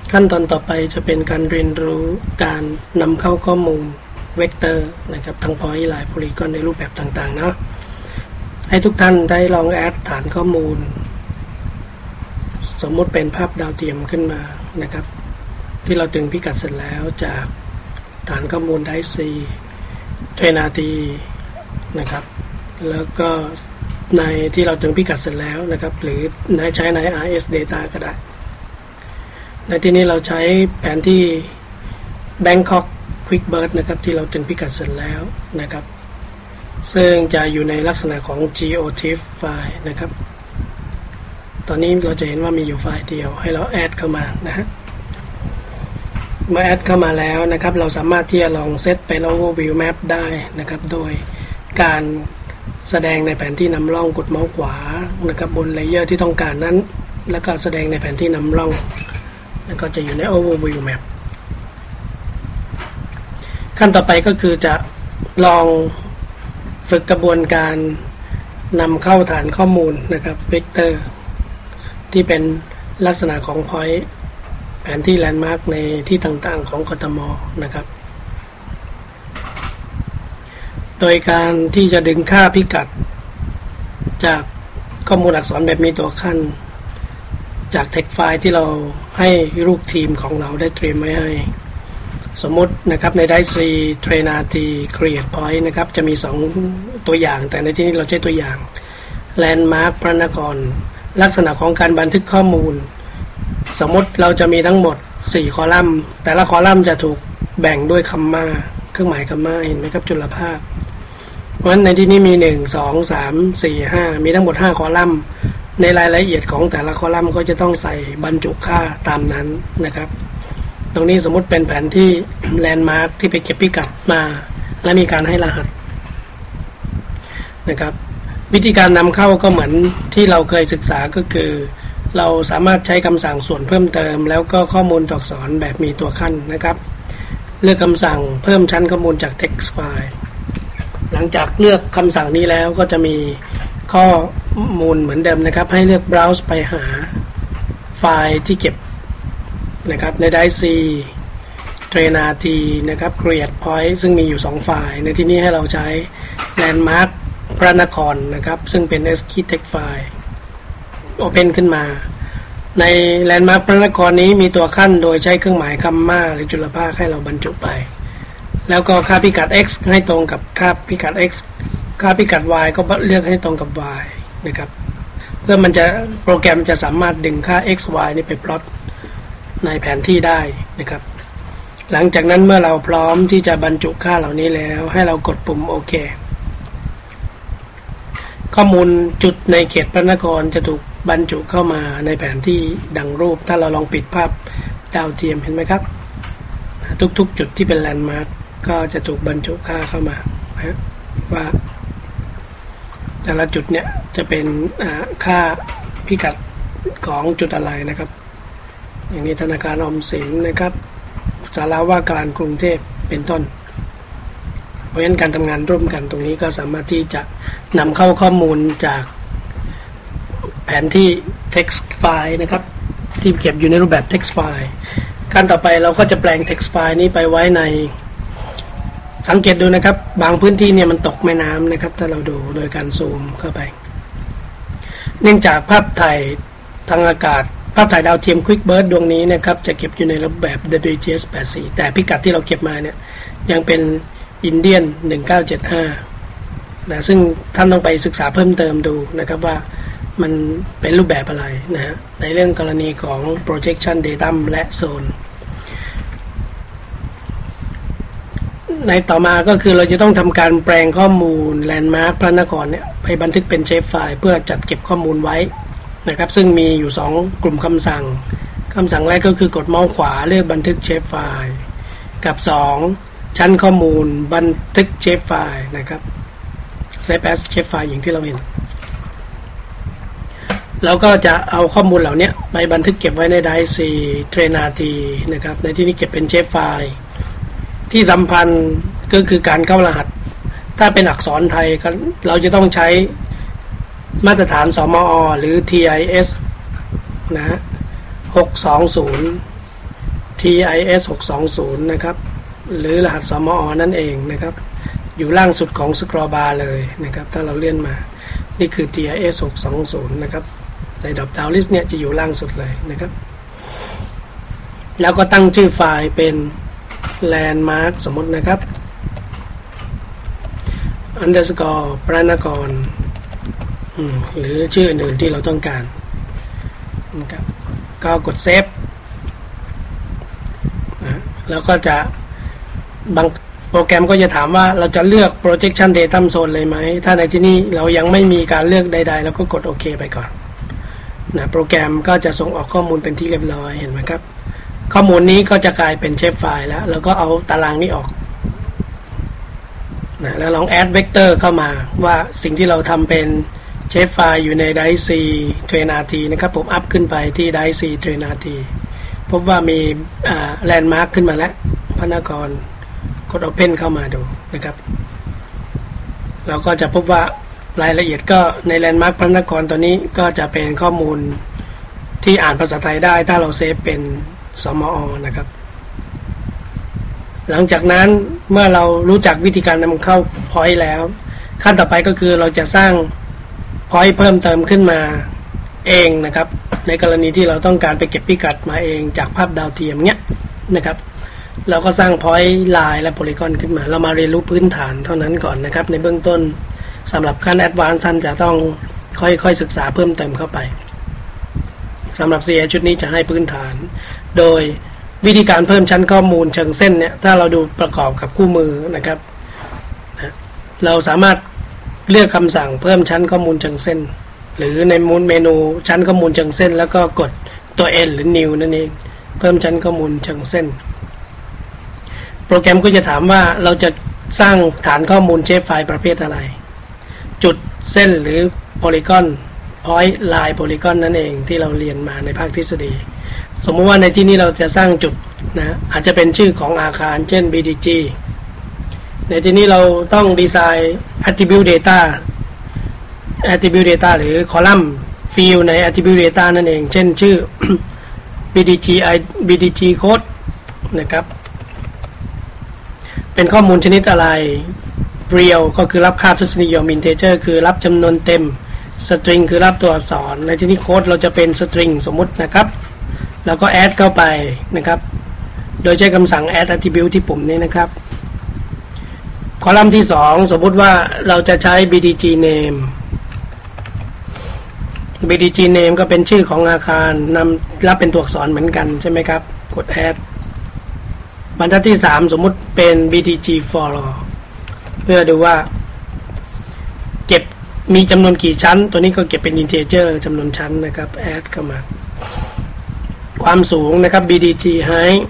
ขั้นตอนต่อไปจะเป็นการเรียนรู้การนำเข้าข้อมูลเวกเตอร์นะครับทั้ง point หลาย polygon ในรูปแบบต่างๆเนาะให้ทุกท่านได้ลองแอดฐานข้อมูลสมมุติเป็นภาพดาวเทียมขึ้นมานะครับที่เราตึงพิกัดเสร็จแล้วจากฐานข้อมูล DICE TrainRT นะครับแล้วก็ในที่เราตึงพิกัดเสร็จแล้วนะครับหรือใช้ใน RS Data ก็ได้ในที่นี้เราใช้แผนที่ Bangkok QuickBird นะครับที่เราตึงพิกัดเสร็จแล้วนะครับซึ่งจะอยู่ในลักษณะของ GeoTIFF ไฟล์นะครับตอนนี้เราจะเห็นว่ามีอยู่ไฟล์เดียวให้เราแอดเข้ามานะฮะเมื่อแอดเข้ามาแล้วนะครับเราสามารถที่จะลองเซตเป็น Overview Map ได้นะครับโดยการแสดงในแผนที่นำร่องกดเมาส์ขวานะครับบนเลเยอร์ที่ต้องการนั้นแล้วก็แสดงในแผนที่นำร่องแล้วก็จะอยู่ใน Overview Map ขั้นต่อไปก็คือจะลองฝึกกระบวนการนำเข้าฐานข้อมูลนะครับเวกเตอร์ที่เป็นลักษณะของ point แผนที่แลนด์มาร์กในที่ต่างๆของกทมนะครับโดยการที่จะดึงค่าพิกัดจากข้อมูลอักษรแบบมีตัวขั้นจาก text ไฟล์ที่เราให้ลูกทีมของเราได้เตรียมไว้ให้สมมตินะครับใน DICE TrainRT Create Point นะครับจะมี2ตัวอย่างแต่ในที่นี้เราใช้ตัวอย่าง Landmark พระนครลักษณะของการบันทึกข้อมูลสมมติเราจะมีทั้งหมด4คอลัมน์แต่ละคอลัมน์จะถูกแบ่งด้วยคัมมาเครื่องหมายคัมมาเห็นไหมครับจุลภาคเพราะฉะนั้นในที่นี้มี1 2 3 4 5มีทั้งหมด5คอลัมน์ในรายละเอียดของแต่ละคอลัมน์ก็จะต้องใส่บรรจุค่าตามนั้นนะครับตรงนี้สมมุติเป็นแผนที่แลนด์มาร์คที่ไปเก็บพิกัดมาและมีการให้รหัสนะครับวิธีการนำเข้าก็เหมือนที่เราเคยศึกษาก็คือเราสามารถใช้คำสั่งส่วนเพิ่มเติมแล้วก็ข้อมูลตัวอักษรแบบมีตัวขั้นนะครับเลือกคำสั่งเพิ่มชั้นข้อมูลจาก text file หลังจากเลือกคำสั่งนี้แล้วก็จะมีข้อมูลเหมือนเดิมนะครับให้เลือก browse ไปหาไฟล์ที่เก็บนะครับใน DICE TrainRT นะครับ Create Point ซึ่งมีอยู่2ไฟล์ในที่นี้ให้เราใช้ Landmark พระนครนะครับซึ่งเป็น ASCII text file Open ขึ้นมาใน Landmark พระนครนี้มีตัวขั้นโดยใช้เครื่องหมายคัมมาหรือจุลภาคให้เราบรรจุไปแล้วก็ค่าพิกัด x ให้ตรงกับค่าพิกัด x ค่าพิกัด y ก็เลือกให้ตรงกับ y นะครับเพื่อมันจะโปรแกรมจะสามารถดึงค่า x y นี่ไปพลอตในแผนที่ได้นะครับหลังจากนั้นเมื่อเราพร้อมที่จะบรรจุค่าเหล่านี้แล้วให้เรากดปุ่มโอเคข้อมูลจุดในเขตพระนครจะถูกบรรจุเข้ามาในแผนที่ดังรูปถ้าเราลองปิดภาพดาวเทียมเห็นไหมครับทุกๆจุดที่เป็นแลนด์มาร์คก็จะถูกบรรจุค่าเข้ามาว่าแต่ละจุดเนี่ยจะเป็นค่าพิกัดของจุดอะไรนะครับอย่างนี้ธนาคารออมสินนะครับศาลาว่าการกรุงเทพเป็นต้นเพราะฉะนั้นการทำงานร่วมกันตรงนี้ก็สามารถที่จะนำเข้าข้อมูลจากแผนที่ text file นะครับที่เก็บอยู่ในรูปแบบ text file ขั้นต่อไปเราก็จะแปลง text file นี้ไปไว้ในสังเกตดูนะครับบางพื้นที่เนี่ยมันตกแม่น้ำนะครับถ้าเราดูโดยการซูมเข้าไปเนื่องจากภาพถ่ายทางอากาศภาพถ่ายดาวเทียม QuickBird ดวงนี้นะครับจะเก็บอยู่ในรูปแบบ WGS 84แต่พิกัดที่เราเก็บมาเนี่ยยังเป็นอินเดียน1975นะซึ่งท่านต้องไปศึกษาเพิ่มเติมดูนะครับว่ามันเป็นรูปแบบอะไรนะฮะในเรื่องกรณีของ projection datum และ zone ในต่อมาก็คือเราจะต้องทำการแปลงข้อมูล Landmark พระนครเนี่ยไปบันทึกเป็น shape file เพื่อจัดเก็บข้อมูลไว้นะครับซึ่งมีอยู่2กลุ่มคำสั่งแรกก็คือกดเมาส์ขวาเลือกบันทึก shape file กับ2ชั้นข้อมูลบันทึก shape file นะครับ save as shape file อย่างที่เราเห็นแล้วก็จะเอาข้อมูลเหล่านี้ไปบันทึกเก็บไว้ใน DICE TrainRT นะครับในที่นี้เก็บเป็น shape file ที่สำคัญก็คือการเข้ารหัสถ้าเป็นอักษรไทยเราจะต้องใช้มาตรฐานสมอหรือ TIS นะ620 TIS 620นะครับหรือรหัสสมอนั่นเองนะครับอยู่ล่างสุดของสครอลบาร์เลยนะครับถ้าเราเลื่อนมานี่คือ TIS 620นะครับในดรอปดาวน์ลิสต์เนี่ยจะอยู่ล่างสุดเลยนะครับแล้วก็ตั้งชื่อไฟล์เป็น landmark สมมตินะครับ underscore พระนครหรือชื่ออื่นที่เราต้องการนะครับก็กดเซฟแล้วก็จะบางโปรแกรมก็จะถามว่าเราจะเลือก projection datum zone เลยไหมถ้าในที่นี้เรายังไม่มีการเลือกใดๆเราก็กดโอเคไปก่อนนะโปรแกรมก็จะส่งออกข้อมูลเป็นที่เรียบร้อยเห็นไหมครับข้อมูลนี้ก็จะกลายเป็นเชฟไฟล์แล้วก็เอาตารางนี้ออกนะแล้วลอง add vector เข้ามาว่าสิ่งที่เราทำเป็นเชฟไฟล์อยู่ใน dice C train RT นะครับผมอัพขึ้นไปที่ dice C train RT พบว่ามีlandmark ขึ้นมาแล้วพระนครกด open เข้ามาดูนะครับเราก็จะพบว่ารายละเอียดก็ใน landmark พระนครตัวนี้ก็จะเป็นข้อมูลที่อ่านภาษาไทยได้ถ้าเราเซฟเป็นสมอนะครับหลังจากนั้นเมื่อเรารู้จักวิธีการนำเข้า point แล้วขั้นต่อไปก็คือเราจะสร้าง point เพิ่มเติมขึ้นมาเองนะครับในกรณีที่เราต้องการไปเก็บพิกัดมาเองจากภาพดาวเทียมเนี้ยนะครับเราก็สร้าง point line และ polygon ขึ้นมาเรามาเรียนรู้พื้นฐานเท่านั้นก่อนนะครับในเบื้องต้นสำหรับขั้น advanced ท่านจะต้องค่อยๆศึกษาเพิ่มเติมเข้าไปสำหรับ CA ชุดนี้จะให้พื้นฐานโดยวิธีการเพิ่มชั้นข้อมูลเชิงเส้นเนี่ยถ้าเราดูประกอบกับคู่มือนะครับเราสามารถเลือกคำสั่งเพิ่มชั้นข้อมูลเชิงเส้นหรือในเมนูชั้นข้อมูลเชิงเส้นแล้วก็กดตัว N หรือ New นั่นเองเพิ่มชั้นข้อมูลเชิงเส้นโปรแกรมก็จะถามว่าเราจะสร้างฐานข้อมูลเชฟไฟล์ประเภทอะไรจุดเส้นหรือ polygon point line polygon นั่นเองที่เราเรียนมาในภาคทฤษฎีสมมติว่าในที่นี้เราจะสร้างจุดนะอาจจะเป็นชื่อของอาคารเช่น BDG ในที่นี้เราต้องดีไซน์ attribute data หรือ column field ใน attribute data นั่นเองเช่นชื่อ BDG code นะครับเป็นข้อมูลชนิดอะไร real ก็คือรับค่าทศนิยม integer คือรับจำนวนเต็ม string คือรับตัวอักษรในที่นี้โค้ดเราจะเป็น string สมมุตินะครับแล้วก็ add เข้าไปนะครับโดยใช้คำสั่ง add attribute ที่ปุ่มนี้นะครับคอลัมน์ที่2สมมุติว่าเราจะใช้ BDG name BDG name ก็เป็นชื่อของอาคารนำรับเป็นตัวอักษรเหมือนกันใช่ไหมครับกด add บรรทัดที่3สมมุติเป็น BDG floor เพื่อดูว่าเก็บมีจำนวนกี่ชั้นตัวนี้ก็เก็บเป็น integer จำนวนชั้นนะครับ add เข้ามาความสูงนะครับ BDG height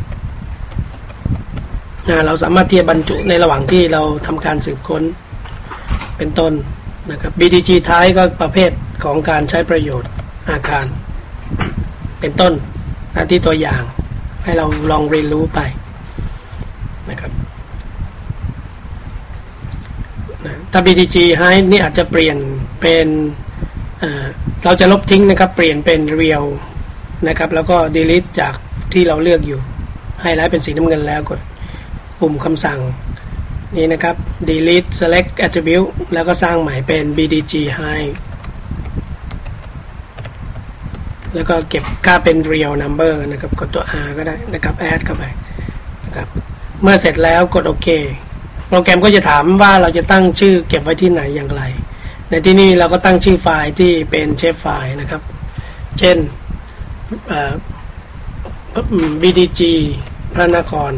เราสามารถที่จะบรรจุในระหว่างที่เราทำการสืบค้นเป็นต้นนะครับ BDG type ก็ประเภทของการใช้ประโยชน์อาคารเป็นต้นที่ตัวอย่างให้เราลองเรียนรู้ไปนะครับถ้า BDG height นี่อาจจะเปลี่ยนเป็นเราจะลบทิ้งนะครับเปลี่ยนเป็น real นะครับแล้วก็ delete จากที่เราเลือกอยู่ให้ไลท์เป็นสีน้ำเงินแล้วกดปุ่มคำสั่งนี้นะครับ delete select attribute แล้วก็สร้างใหม่เป็น BDG height แล้วก็เก็บค่าเป็น real number นะครับกดตัว R ก็ได้นะครับ add เข้าไปนะครับเมื่อเสร็จแล้วกดโอเคโปรแกรมก็จะถามว่าเราจะตั้งชื่อเก็บไว้ที่ไหนอย่างไรในที่นี้เราก็ตั้งชื่อไฟล์ที่เป็นเชฟไฟล์นะครับเช่นBDG พระนคร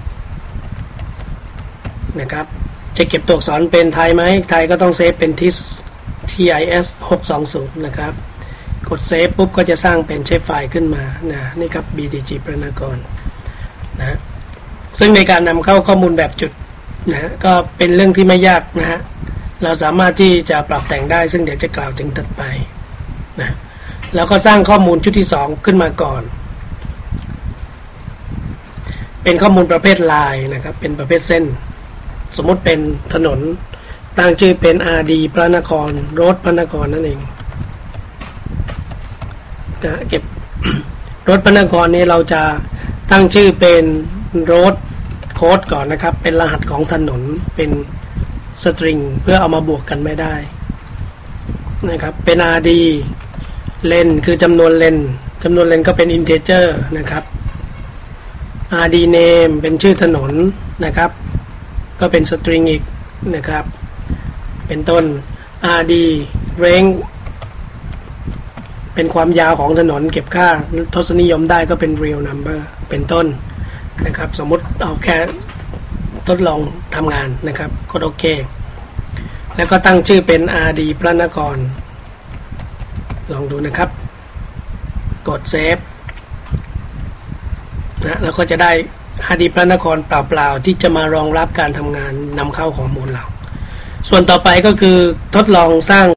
นะครับจะเก็บตัวอักษรเป็นไทยไหมไทยก็ต้องเซฟเป็น TIS 620นะครับกดเซฟปุ๊บก็จะสร้างเป็นเชฟไฟล์ขึ้นมานะนี่ครับ BDG พระนครนะซึ่งในการนำเข้าข้อมูลแบบจุดนะก็เป็นเรื่องที่ไม่ยากนะฮะเราสามารถที่จะปรับแต่งได้ซึ่งเดี๋ยวจะกล่าวถึงถัดไปนะแล้วก็สร้างข้อมูลชุดที่2ขึ้นมาก่อนเป็นข้อมูลประเภทลายนะครับเป็นประเภทเส้นสมมติเป็นถนนตั้งชื่อเป็น RD พระนครโรดพระนครนั่นเองนะเก็บ รถพระนครนี้เราจะตั้งชื่อเป็น road code ก่อนนะครับเป็นรหัสของถนนเป็นสตริงเพื่อเอามาบวกกันไม่ได้นะครับเป็น rd เลนคือจำนวนเลนก็เป็น integer นะครับ rd name เป็นชื่อถนนนะครับก็เป็นสตริงอีกนะครับเป็นต้น rd range เป็นความยาวของถนนเก็บค่าทศนิยมได้ก็เป็น real number เป็นต้นนะครับสมมุติเอาแค่ทดลองทำงานนะครับกดโอเคแล้วก็ตั้งชื่อเป็น rd พระนครลองดูนะครับกดเซฟนะแล้วก็จะได้ rd พระนครเปล่าๆที่จะมารองรับการทำงานนำเข้าข้อมูลเราส่วนต่อไปก็คือทดลองสร้าง